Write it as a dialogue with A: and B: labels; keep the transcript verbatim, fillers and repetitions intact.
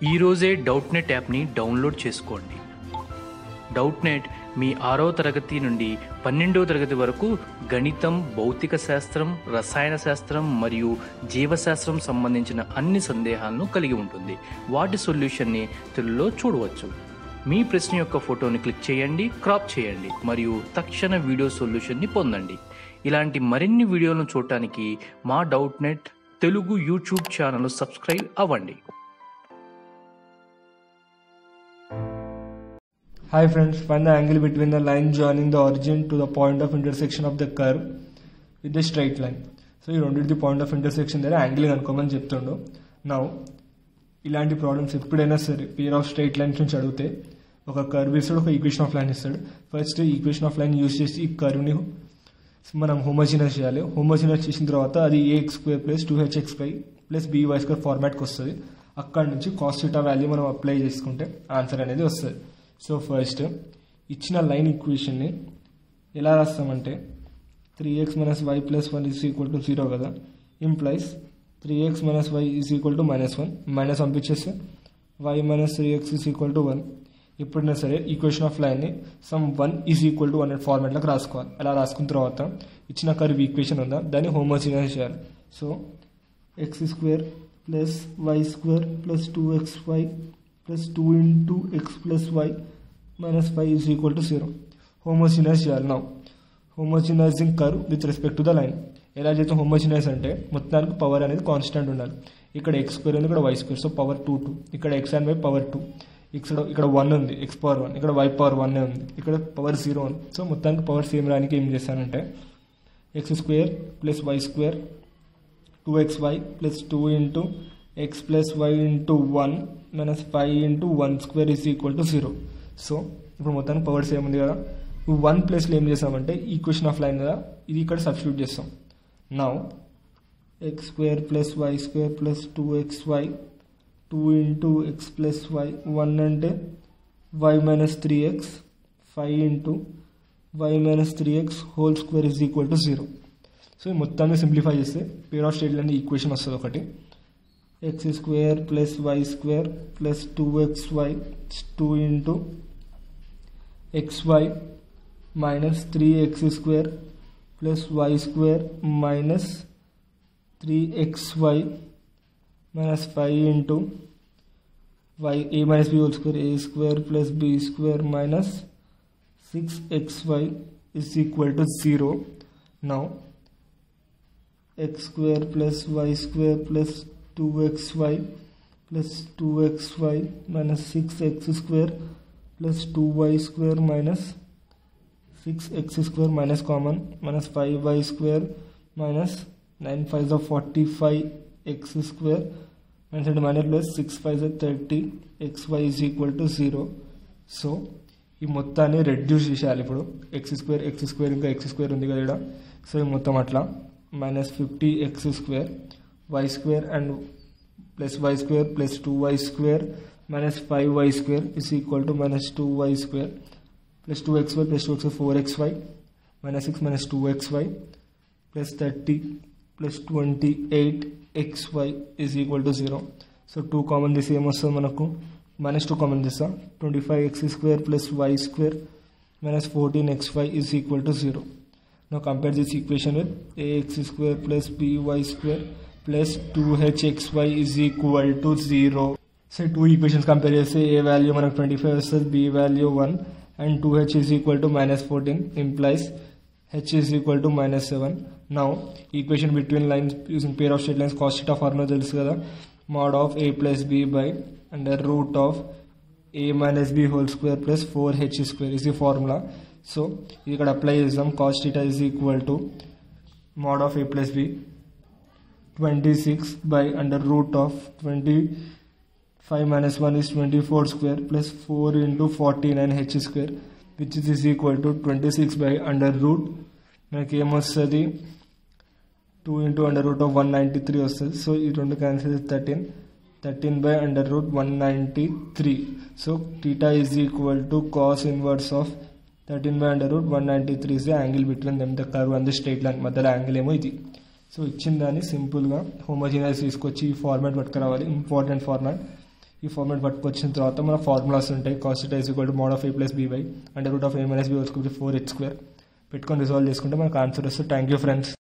A: ఈరోజే డౌట్నెట్ యాప్ని డౌన్లోడ్ చేసుకోండి. డౌట్నెట్ మీ ఆరవ తరగతి నుండి పన్నెండవ తరగతి వరకు గణితం, భౌతిక శాస్త్రం, రసాయన శాస్త్రం మరియు జీవశాస్త్రం సంబంధించిన అన్ని సందేహాలను కలిగి ఉంటుంది. వాటి సొల్యూషన్ని తెలుగులో చూడవచ్చు. మీ ప్రశ్న యొక్క ఫోటోని క్లిక్ చేయండి, క్రాప్ చేయండి మరియు తక్షణ వీడియో సొల్యూషన్ని పొందండి. ఇలాంటి మరిన్ని వీడియోలను చూడటానికి మా Doubtnut Telugu YouTube channel subscribe అవ్వండి.
B: Hi friends, find the angle between the line joining the origin to the point of intersection of the curve with the straight line. So you don't need the point of intersection there, angle అనుకోమని చెప్తుండు. Now ఇలాంటి problems ఎప్పుడైనా సరే పేర్ of straight lines నుంచి అడిగితే ఒక curve ఇస్తాడు, ఒక ఈక్వేషన్ ఆఫ్ లైన్ ఇస్తాడు. First equation of line use చేసి ఈ కర్వ్ని మనం హోమోజినస్ చేయాలి. హోమోజినస్ చేసిన తర్వాత అది A X square plus two H X Y plus B Y square ఫార్మాట్కి వస్తుంది. అక్కడ నుంచి కాస్ థీటా వాల్యూ మనం అప్లై చేసుకుంటే ఆన్సర్ అనేది వస్తుంది. సో ఫస్ట్ ఇచ్చిన లైన్ ఈక్వేషన్ని ఎలా రాస్తామంటే three X minus Y plus one is equal to zero కదా, implies three X minus Y is equal to minus one, minus పంపించేస్తే Y minus three X is equal to one. ఎప్పుడైనా సరే equation of లైన్ని some one is equal to one అనే ఫార్మాట్లోకి రాసుకోవాలి. అలా రాసుకున్న తర్వాత ఇచ్చిన కర్వ్ ఈక్వేషన్ ఉందా దాన్ని హోమోజినస్ చేయాలి. So X square plus Y square plus two X Y plus two into X plus Y minus five is equal to zero. Homogenize చేయాలి. Now homogenizing curve with respect to the line. ఎలా చేస్తే homogenise అంటే మొత్తానికి power అనేది constant ఉండాలి. ఇక్కడ X square ఉంది, ఇక్కడ Y square, so power two two. ఇక్కడ X and Y power two, ఇక్కడ ఇక్కడ వన్ ఉంది, ఎక్స్ పవర్ వన్, ఇక్కడ వై పవర్ వన్ ఉంది, ఇక్కడ పవర్ జీరో ఉంది. సో మొత్తానికి పవర్ సేమ్ రానికి ఏం చేస్తానంటే X square plus Y square two X Y plus two into X plus Y into one minus five into one square is equal to zero. So ఇప్పుడు మొత్తానికి power same ఉంది కదా, one ప్లస్లో ఏం చేస్తామంటే ఈక్వేషన్ ఆఫ్ లైన్ కదా ఇది ఇక్కడ సబ్స్టిట్యూట్ చేస్తాం. Now X square plus Y square plus two X Y two into X plus Y one అంటే Y minus three X five into Y minus three X whole square is equal to zero. So ఈ మొత్తాన్ని simplify చేస్తే pair of straight line equation వస్తుంది ఒకటి. X square plus Y square plus two X Y two into X Y minus three X square plus Y square minus three X Y minus five into Y A minus B whole square A square plus B square minus six X Y is equal to zero. Now X square plus Y square plus two X Y plus two X Y minus six X square plus two Y square minus six X square minus common minus five Y square minus nine five జా forty five X square minus అంటే minus plus six five జా thirty X Y is equal to zero. So ఈ మొత్తాన్ని reduce చేసేయాలి. ఇప్పుడు X square X square ఇంకా X square ఉంది కదా ఇక్కడ, సో ఈ మొత్తం అట్లా minus fifty X square y square and plus y square plus two y square minus five y square is equal to minus two y square plus two x y plus two x y four x y minus six minus two x y plus thirty plus twenty-eight x y is equal to zero. So two common this same వస్తుంది మనకు, minus two common this twenty-five x square plus y square minus fourteen x y is equal to zero. Now compare this equation with ax square plus by square plus two h x y is equal to zero. So two equations compare చేస్తే a value మనకు twenty-five వస్తుంది, b value one and two h is equal to minus fourteen implies h is equal to minus seven. Now equation between lines using pair of straight lines cos theta formula తెలుసు కదా, mod of a plus b by under root of a minus b whole square plus four h square is the formula. So ఇక్కడ apply చేద్దాం. cos theta is equal to mod of a plus b twenty-six by under root of twenty-five minus one is twenty-four square plus four into forty-nine h square which is, is equal to twenty-six by under root మనకి ఏమొస్తుంది two into under root of one ninety-three వస్తుంది. So ఈ రెండు cancel thirteen thirteen by under root one ninety-three. So theta is equal to cos inverse of thirteen by under root one ninety-three is the angle between them, the curve and the straight line. మధ్యలో angle ఏమో ఇది. So ఇచ్చిన దాన్ని సింపుల్గా homogenize తీసుకొచ్చి ఈ format పట్టుకురావాలి, important format. ఈ ఫార్మాట్ పట్టుకొచ్చిన తర్వాత మన ఫార్ములాస్ ఉంటాయి. Cos theta is equal to mod of A plus B by under root of A minus B whole square four H square పెట్టుకొని రిజాల్వ్ చేసుకుంటే మనకు ఆన్సర్ వస్తుంది. Thank you friends.